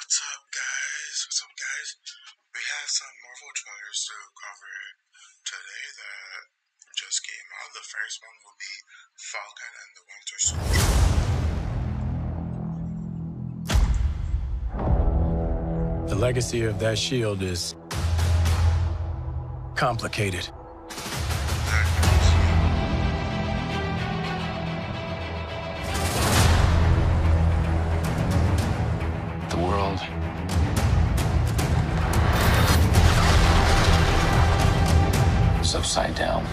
What's up, guys? We have some Marvel trailers to cover today that just came out. The first one will be Falcon and the Winter Soldier. The legacy of that shield is complicated. The world is upside down.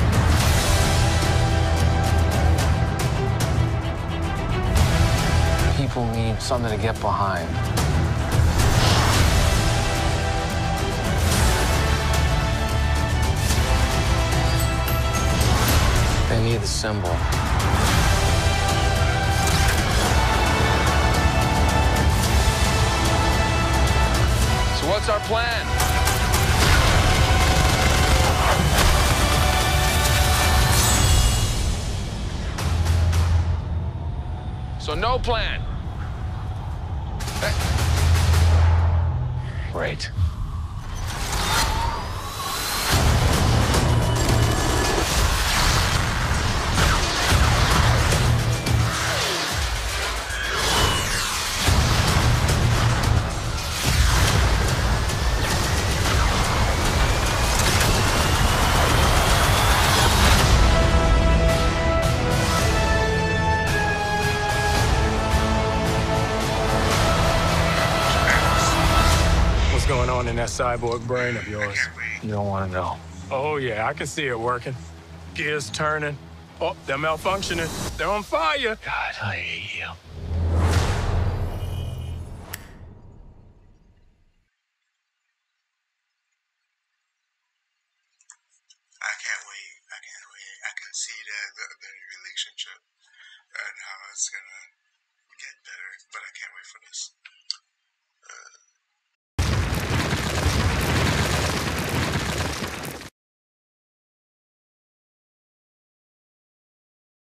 People need something to get behind. They need the symbol. So what's our plan? So no plan. Great. What's going on in that cyborg brain of yours? You don't want to know. Oh, yeah, I can see it working. Gears turning. Oh, they're malfunctioning. They're on fire. God, I hate you. I can't wait. I can see the relationship and how it's gonna get better, but I can't wait for this.